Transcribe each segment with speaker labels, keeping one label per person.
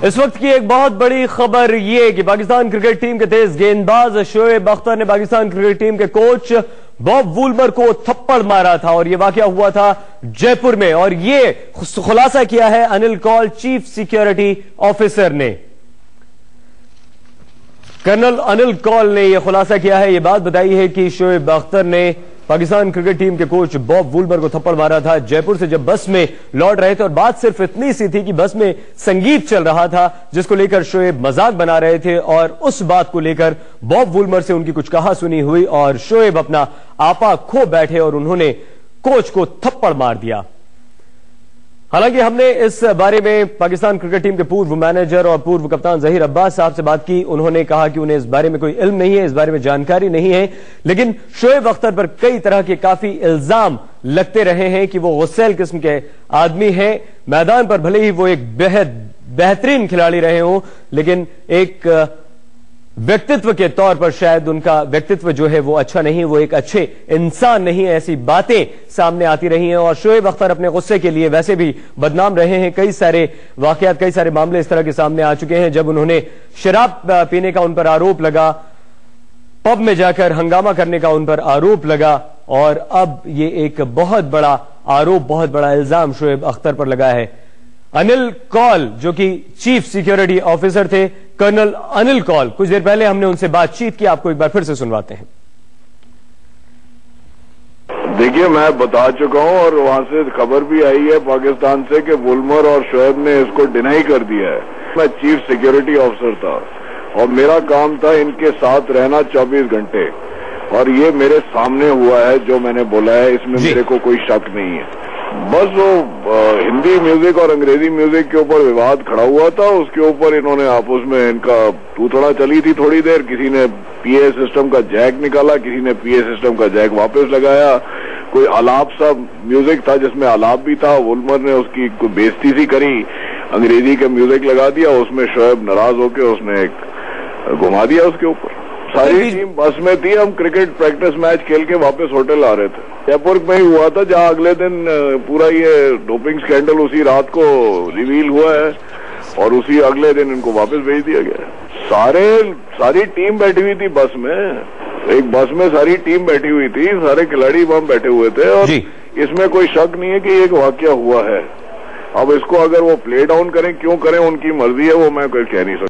Speaker 1: इस वक्त की एक बहुत बड़ी खबर ये कि पाकिस्तान क्रिकेट टीम के तेज गेंदबाज शोएब अख्तर ने पाकिस्तान क्रिकेट टीम के कोच बॉब वूलमर को थप्पड़ मारा था और यह वाकया हुआ था जयपुर में। और ये खुलासा किया है Anil Kaul chief security officer ने। कर्नल अनिल कौल ने यह खुलासा किया है, यह बात बताई है कि शोएब अख्तर ने पाकिस्तान क्रिकेट टीम के कोच बॉब वूलमर को थप्पड़ मारा था जयपुर से जब बस में लौट रहे थे। और बात सिर्फ इतनी सी थी कि बस में संगीत चल रहा था जिसको लेकर शोएब मजाक बना रहे थे और उस बात को लेकर बॉब वूलमर से उनकी कुछ कहा सुनी हुई और शोएब अपना आपा खो बैठे और उन्होंने कोच को थप्पड़ मार दिया। हालांकि हमने इस बारे में पाकिस्तान क्रिकेट टीम के पूर्व मैनेजर और पूर्व कप्तान जहीर अब्बास साहब से बात की। उन्होंने कहा कि उन्हें इस बारे में कोई इल्म नहीं है, इस बारे में जानकारी नहीं है, लेकिन शोएब अख्तर पर कई तरह के काफी इल्जाम लगते रहे हैं कि वो गुस्सैल किस्म के आदमी हैं। मैदान पर भले ही वो एक बेहद बेहतरीन खिलाड़ी रहे हों, लेकिन एक व्यक्तित्व के तौर पर शायद उनका व्यक्तित्व जो है वो अच्छा नहीं, वो एक अच्छे इंसान नहीं है, ऐसी बातें सामने आती रही हैं। और शोएब अख्तर अपने गुस्से के लिए वैसे भी बदनाम रहे हैं। कई सारे वाकयात, कई सारे मामले इस तरह के सामने आ चुके हैं जब उन्होंने शराब पीने का उन पर आरोप लगा, पब में जाकर हंगामा करने का उन पर आरोप लगा और अब ये एक बहुत बड़ा आरोप, बहुत बड़ा इल्जाम शोएब अख्तर पर लगा है। अनिल कौल जो कि चीफ सिक्योरिटी ऑफिसर थे, कर्नल अनिल कौल, कुछ देर पहले हमने उनसे बातचीत की, आपको एक बार फिर से सुनवाते हैं।
Speaker 2: देखिए, मैं बता चुका हूं और वहां से खबर भी आई है पाकिस्तान से कि वुलमर और शोएब ने इसको डिनाई कर दिया है। मैं चीफ सिक्योरिटी ऑफिसर था और मेरा काम था इनके साथ रहना 24 घंटे और ये मेरे सामने हुआ है जो मैंने बोला है, इसमें मेरे को कोई शक नहीं है। बस वो हिंदी म्यूजिक और अंग्रेजी म्यूजिक के ऊपर विवाद खड़ा हुआ था, उसके ऊपर इन्होंने आपस में इनका तूतड़ा चली थी थोड़ी देर। किसी ने पीए सिस्टम का जैक निकाला, किसी ने पीए सिस्टम का जैक वापस लगाया। कोई आलाप सा म्यूजिक था जिसमें आलाप भी था, वुलमर ने उसकी कोई बेइज्जती सी करी, अंग्रेजी का म्यूजिक लगा दिया, उसमें शोएब नाराज होकर उसने एक घुमा दिया उसके ऊपर। सारी टीम बस में थी, हम क्रिकेट प्रैक्टिस मैच खेल के वापस होटल आ रहे थे। जयपुर में ही हुआ था जहां अगले दिन पूरा ये डोपिंग स्कैंडल उसी रात को रिवील हुआ है और उसी अगले दिन इनको वापस भेज दिया गया। सारी टीम बैठी हुई थी बस में, एक बस में सारी टीम बैठी हुई थी, सारे खिलाड़ी वहां बैठे हुए थे और इसमें कोई शक नहीं है कि एक वाकया हुआ है। अब इसको अगर वो प्ले डाउन करें, क्यों करें, उनकी मर्जी है, वो मैं कोई कह नहीं सकता।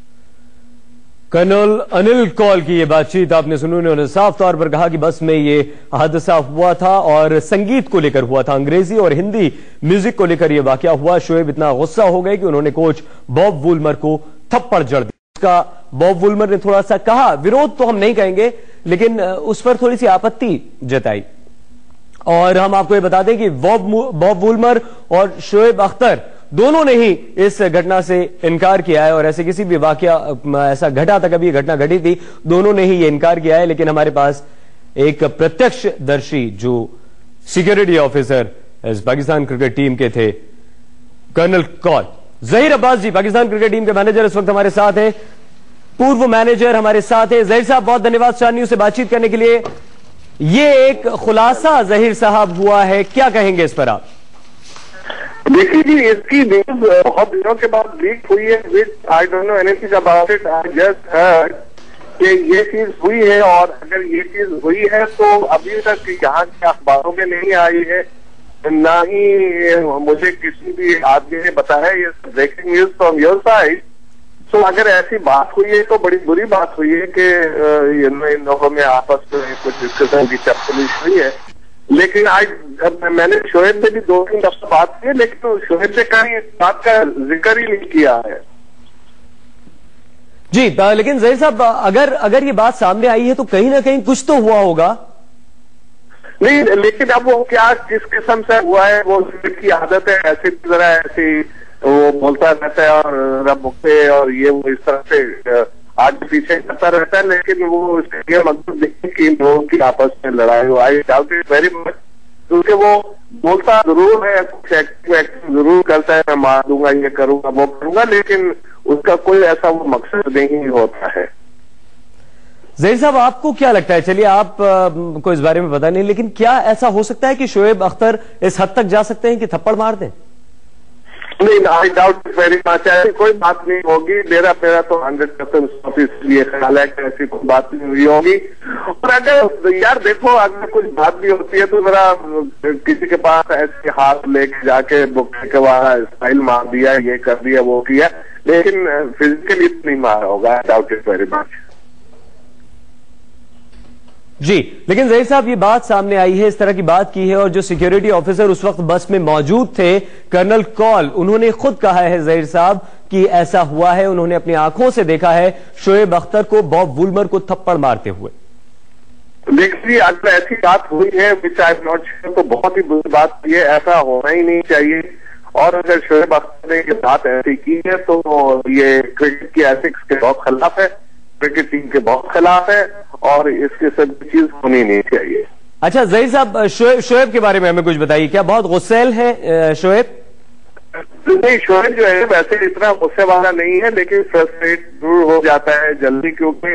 Speaker 1: कर्नल अनिल कौल की ये बातचीत आपने सुनी, उन्होंने साफ तौर पर कहा कि बस में ये हादसा हुआ था और संगीत को लेकर हुआ था, अंग्रेजी और हिंदी म्यूजिक को लेकर यह वाकया हुआ। शोएब इतना गुस्सा हो गए कि उन्होंने कोच बॉब वूलमर को थप्पड़ जड़ दिया। उसका बॉब वूलमर ने थोड़ा सा कहा, विरोध तो हम नहीं कहेंगे, लेकिन उस पर थोड़ी सी आपत्ति जताई। और हम आपको ये बता दें कि बॉब वूलमर और शोएब अख्तर दोनों ने ही इस घटना से इनकार किया है और ऐसे किसी भी वाकया ऐसा घटा था, कभी घटना घटी थी, दोनों ने ही ये इनकार किया है। लेकिन हमारे पास एक प्रत्यक्षदर्शी जो सिक्योरिटी ऑफिसर इस पाकिस्तान क्रिकेट टीम के थे, colonel Kaul, Zaheer Abbas ji, Pakistan cricket team के मैनेजर इस वक्त हमारे साथ हैं, पूर्व मैनेजर हमारे साथ है। जहीर साहब, बहुत धन्यवाद स्टार न्यूज से बातचीत करने के लिए। ये एक खुलासा जहीर साहब हुआ है, क्या कहेंगे इस पर आप?
Speaker 3: देखिए जी, इसकी न्यूज बहुत दिनों के बाद लीक हुई है, which I don't know anything about it, I just heard कि ये चीज हुई है। और अगर ये चीज हुई है तो अभी तक यहाँ के अखबारों में नहीं आई है, ना ही मुझे किसी भी आदमी ने बताया। ये breaking news from your side. तो अगर ऐसी बात हुई है तो बड़ी बुरी बात हुई है कि इन लोगों में आपस में कुछ डिस्कशन की चर्चा हुई है। लेकिन आज मैंने शोएब से भी 2-3 दफा बात की है, लेकिन शोएब ने कहीं इस बात का जिक्र ही नहीं किया है
Speaker 1: जी। लेकिन जहीर साहब, अगर ये बात सामने आई है तो कहीं ना कहीं कुछ तो हुआ होगा।
Speaker 3: नहीं, लेकिन अब वो क्या किस किस्म से हुआ है, वो की आदत है, ऐसी तरह ऐसी वो बोलता रहता है और रब मुक्ते और ये वो इस तरह से आगे पीछे करता रहता है। लेकिन वो इसके मतलब देखिए कि लोगों की आपस में लड़ाई हो, I doubt it very much, क्योंकि वो बोलता जरूर है, कुछ एक्टिंग जरूर करता है, मैं मार दूंगा, ये करूंगा, वो करूंगा, लेकिन उसका कोई ऐसा वो मकसद नहीं होता है।
Speaker 1: जहीर साहब, आपको क्या लगता है, चलिए आप को इस बारे में पता नहीं, लेकिन क्या ऐसा हो सकता है कि शोएब अख्तर इस हद तक जा सकते हैं कि थप्पड़ मार दें?
Speaker 3: नहीं, आई डाउट वेरी मच, ऐसी कोई बात नहीं होगी। मेरा तो 100% ये ख्याल है कि ऐसी कोई बात नहीं हुई होगी। और अगर यार देखो, अगर कुछ बात भी होती है तो मेरा किसी के पास ऐसे हाथ लेके जाके बुक्के के वाला स्टाइल मार दिया, ये कर दिया, वो किया, लेकिन फिजिकली नहीं मारा होगा। I doubt it very much.
Speaker 1: जी, लेकिन ज़हीर साहब ये बात सामने आई है, इस तरह की बात की है, और जो सिक्योरिटी ऑफिसर उस वक्त बस में मौजूद थे, कर्नल कॉल, उन्होंने खुद कहा है ज़हीर साहब कि ऐसा हुआ है, उन्होंने अपनी आंखों से देखा है शोएब अख्तर को बॉब वुलमर को थप्पड़ मारते हुए।
Speaker 3: देखिए, अगर ऐसी बात हुई है which I am not sure, तो बहुत ही बुरी बात ये, ऐसा होना ही नहीं चाहिए। और अगर शोएब अख्तर ने ये बात ऐसी की है तो ये क्रिकेट की एथिक्स के बहुत खिलाफ है, क्रिकेट टीम के बहुत खिलाफ है, और इसके सब चीज होनी नहीं चाहिए।
Speaker 1: अच्छा ज़हीर साहब, शोएब के बारे में हमें कुछ बताइए, क्या बहुत गुस्सैल है शोएब?
Speaker 3: नहीं, शोएब जो है वैसे इतना गुस्से वाला नहीं है, लेकिन फ्रस्ट्रेट दूर हो जाता है जल्दी, क्योंकि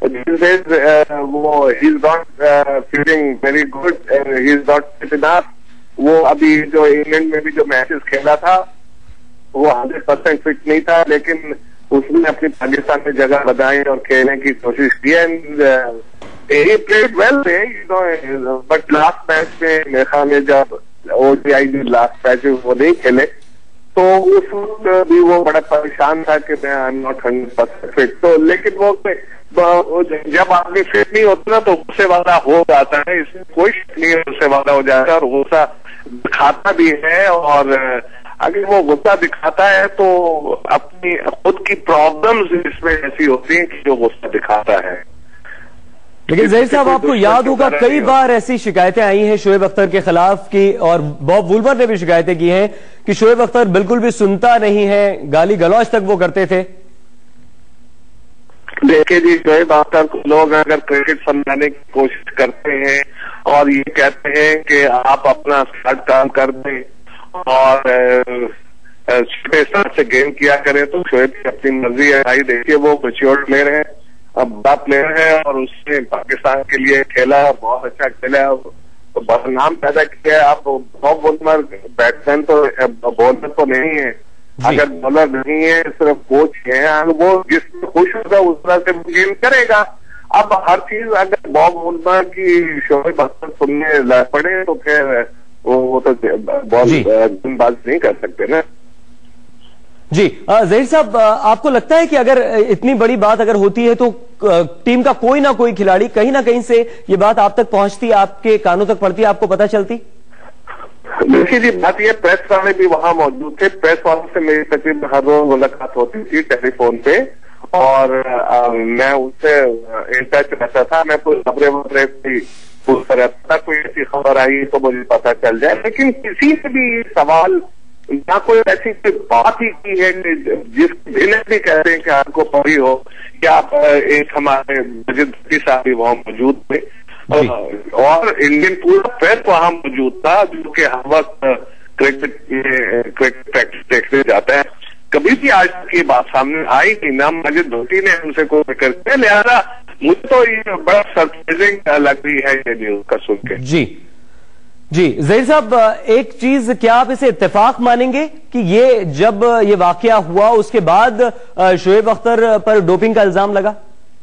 Speaker 3: वो he is not feeling very good, he is not fit enough. वो अभी जो इंग्लैंड में भी जो मैचेस खेला था वो 100% फिट नहीं था, लेकिन उसने अपनी पाकिस्तान में जगह बनाई और खेलने की कोशिश की, and he played well, but last match में मेरे ख्याल में जब ओडीआई लास्ट मैच वो नहीं खेले तो उस वक्त भी वो बड़ा परेशान था कि मैं आई एम नॉट 100% फिट। तो लेकिन वो जब आदमी फिट नहीं होता ना तो गुस्से वाला हो जाता है, इसमें कोई शक नहीं है, गुस्से वाला हो जाता है और गुस्सा दिखाता भी है। और अगर वो गुस्सा दिखाता है तो अपनी खुद की प्रॉब्लम्स इसमें ऐसी होती हैं कि जो गुस्सा दिखाता है।
Speaker 1: लेकिन ज़हीर साहब, आपको याद होगा कई बार ऐसी शिकायतें आई हैं शोएब अख्तर के खिलाफ की, और बॉब वुलमर ने भी शिकायतें की हैं कि शोएब अख्तर बिल्कुल भी सुनता नहीं है, गाली गलौज तक वो करते थे।
Speaker 3: देखिए जी, शोएब अख्तर को लोग अगर क्रिकेट समझाने की कोशिश करते हैं और ये कहते हैं कि आप अपना स्मार्ट काम कर दें और छोटे स्तर से गेम किया करें, तो शोएब की अपनी मर्जी है। भाई देखिए, वो मैच्योर प्लेयर है, अब बड़ा प्लेयर है, और उसने पाकिस्तान के लिए खेला, बहुत अच्छा खेला, तो बड़ा नाम पैदा किया। अब बॉब वुलमर बैट्समैन तो बॉलर तो नहीं है, अगर बॉलर नहीं है, सिर्फ कोच है, वो जिसमें खुश होगा उस तरह से गेम करेगा। अब हर चीज अगर बॉब वुलमर की शोएब अख्तर सुनने लग पड़े तो फिर वो तो बॉलबाज नहीं कर सकते ना।
Speaker 1: जी, ज़हीर साहब, आपको लगता है कि अगर इतनी बड़ी बात अगर होती है तो टीम का कोई ना कोई खिलाड़ी कहीं ना कहीं से ये बात आप तक पहुंचती, आपके कानों तक पड़ती, आपको पता चलती?
Speaker 3: देखिए जी, बात ये, प्रेस वाले भी वहां मौजूद थे, प्रेस वालों से मेरी तकरीबन हर रोज मुलाकात होती थी टेलीफोन पे, और मैं उनसे इन टच रहता था, मैं कोई खबरें पूछता रहता था, कोई ऐसी खबर आई तो मुझे पता चल जाए। लेकिन किसी ने भी सवाल ना कोई ऐसी कोई बात ही की है जिस जिन्हें भी कहते हैं कि आपको पड़ी हो, या एक हमारे मजिद साहब भी वहां मौजूद थे, और इंडियन पूरा प्रेस वहां मौजूद था, जो कि हर वक्त क्रिकेट प्रैक्टिस देखने जाता है। कभी भी आज तक ये बात सामने आई नहीं, ना मजिद भट्टी ने उनसे कोई जिक्र किया, लिहाजा मुझे तो ये बड़ा सरप्राइजिंग लग रही है ये न्यूज का सुन के।
Speaker 1: जी जी, ज़हीर साहब, एक चीज, क्या आप इसे इत्तेफाक मानेंगे कि ये जब ये वाकया हुआ उसके बाद शोएब अख्तर पर डोपिंग का इल्जाम लगा?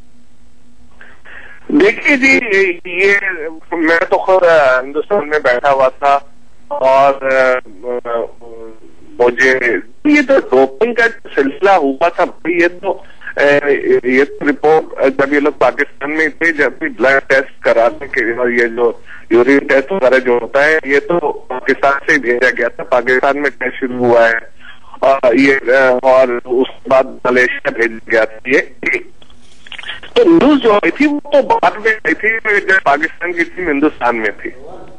Speaker 3: देखिए जी, ये मैं तो खुद हिंदुस्तान में बैठा हुआ था, और मुझे ये तो डोपिंग का सिलसिला हुआ था, ये तो रिपोर्ट जब ये लोग पाकिस्तान में थे, जब भी ब्लड टेस्ट कराने के, और ये जो यूरिन टेस्ट वगैरह जो होता है, ये तो पाकिस्तान से भेजा गया था, पाकिस्तान में टेस्ट शुरू हुआ है, और उसके बाद मलेशिया भेजा गया था। ये तो न्यूज जो आई थी वो तो बाद में आई थी जब पाकिस्तान की टीम हिंदुस्तान में थी।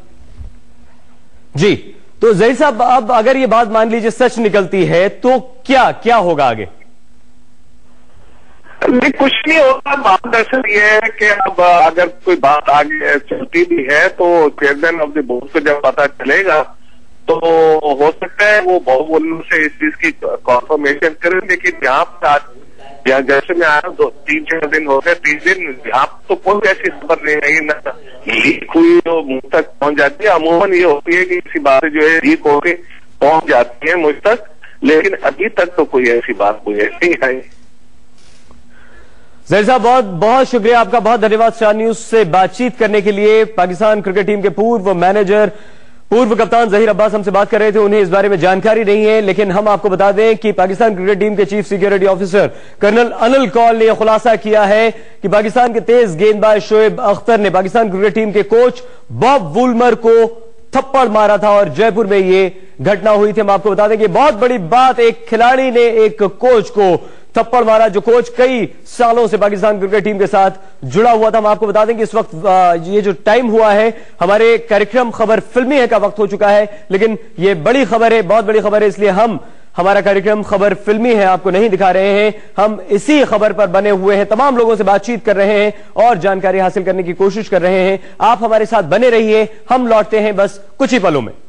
Speaker 1: जी, तो ज़हीर साहब, अब अगर ये बात मान लीजिए सच निकलती है तो क्या क्या होगा आगे?
Speaker 3: नहीं, कुछ नहीं होगा। बात दरअसल ये है कि अब अगर कोई बात आगे चलती भी है तो चेयरमैन ऑफ द बोर्ड को जब पता चलेगा तो हो सकता है वो बॉब वुलमर से इस चीज की कॉन्फर्मेशन करें। लेकिन यहाँ पर आज जैसे मैं आया 2-3-4 दिन हो गए, 3 दिन, यहाँ तो कोई ऐसी खबर नहीं आई, ना लीक हुई जो मुझ तक पहुंच जाती है। अमूमन ये होती है कि किसी बात जो है लीक होके पहुंच जाती है मुझ तक, लेकिन अभी तक तो कोई ऐसी बात कोई नहीं आई।
Speaker 1: जहीर साहब, बहुत बहुत शुक्रिया आपका, बहुत धन्यवाद स्टार न्यूज से बातचीत करने के लिए। पाकिस्तान क्रिकेट टीम के पूर्व मैनेजर, पूर्व कप्तान जहीर अब्बास हमसे बात कर रहे थे। उन्हें इस बारे में जानकारी नहीं है, लेकिन हम आपको बता दें कि पाकिस्तान क्रिकेट टीम के chief security officer colonel Anil Kaul ने यह खुलासा किया है कि पाकिस्तान के तेज गेंदबाज शोएब अख्तर ने पाकिस्तान क्रिकेट टीम के कोच बॉब वुलमर को थप्पड़ मारा था और जयपुर में ये घटना हुई थी। हम आपको बता दें कि बहुत बड़ी बात, एक खिलाड़ी ने एक कोच को थप्पड़ मारा, जो कोच कई सालों से पाकिस्तान क्रिकेट टीम के साथ जुड़ा हुआ था। हम आपको बता दें कि इस वक्त ये जो टाइम हुआ है, हमारे कार्यक्रम खबर फिल्मी है का वक्त हो चुका है, लेकिन ये बड़ी खबर है, बहुत बड़ी खबर है, इसलिए हमारा कार्यक्रम खबर फिल्मी है, आपको नहीं दिखा रहे हैं। हम इसी खबर पर बने हुए हैं, तमाम लोगों से बातचीत कर रहे हैं और जानकारी हासिल करने की कोशिश कर रहे हैं। आप हमारे साथ बने रहिए, हम लौटते हैं बस कुछ ही पलों में।